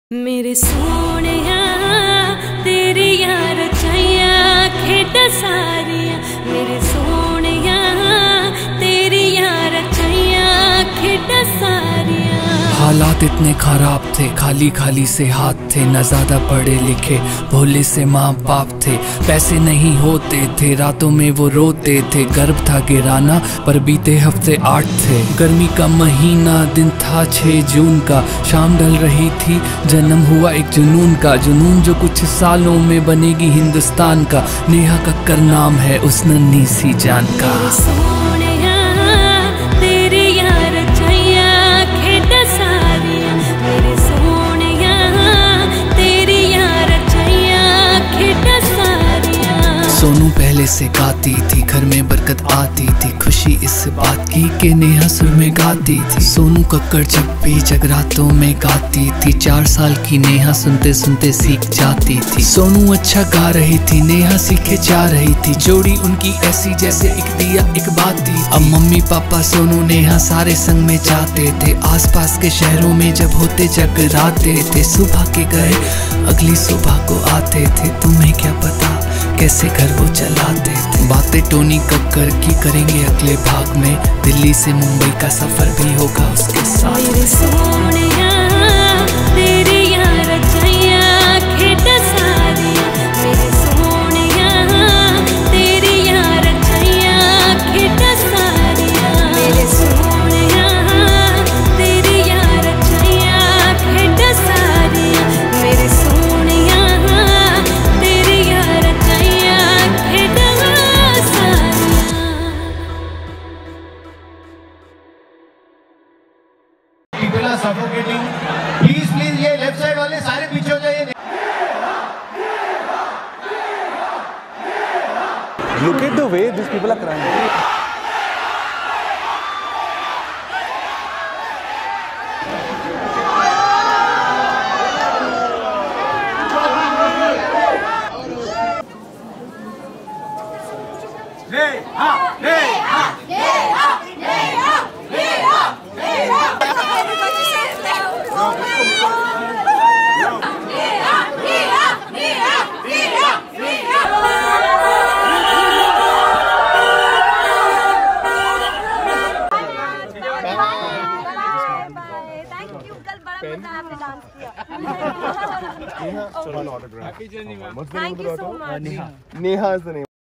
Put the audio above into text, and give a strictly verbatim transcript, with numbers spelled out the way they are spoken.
मेरे सोनिया तेरी यार रचाइया खेड़ा सारिया, मेरे सोनिया तेरी यार रचाइया खेड़ा सारिया। हालात इतने खराब थे, खाली खाली से हाथ थे, न ज्यादा पढ़े लिखे भोले से माँ बाप थे, पैसे नहीं होते थे, रातों में वो रोते थे, गर्भ था गिराना पर बीते हफ्ते आठ थे। गर्मी का महीना, दिन था छह जून का, शाम ढल रही थी, जन्म हुआ एक जुनून का, जुनून जो कुछ सालों में बनेगी हिंदुस्तान का। नेहा कक्कर नाम है उस नन्ही सी जान का। सोनू पहले से गाती थी, घर में बरकत आती थी, खुशी इस बात की कि नेहा सुर में गाती थी। सोनू कक्कर जब भी जगरातों में गाती थी, चार साल की नेहा सुनते सुनते सीख जाती थी। सोनू अच्छा गा रही थी, नेहा सीखे जा रही थी, जोड़ी उनकी ऐसी जैसे एक दिया एक बाती। अब मम्मी पापा सोनू नेहा सारे संग में जाते थे, आसपास के शहरों में जब होते जगराते थे, सुबह के गए अगली सुबह को आते थे, तुम्हें क्या पता कैसे घर वो चलाते थे। बातें टोनी कक्कर की करेंगे अगले भाग में, दिल्ली से मुंबई का सफर भी होगा उसके साथ। मेरे सोनिया तेरी यार रचाइया खेड़ा सारिया, मेरे सोनिया तेरी यार रचाइया खेड़ा सारिया, मेरे सोनिया तेरी यार रचाइया खेड़ा सारिया, मेरे सोनिया तेरी यार रचाइया खेड़ा सारिया। People are suffocating. Please, please, ये लेफ्ट साइड वाले सारे पीछे हो जाइए। Look at the way these people are crying. Neha, so one autograph. Thank you so much. Neha, Neha is the name.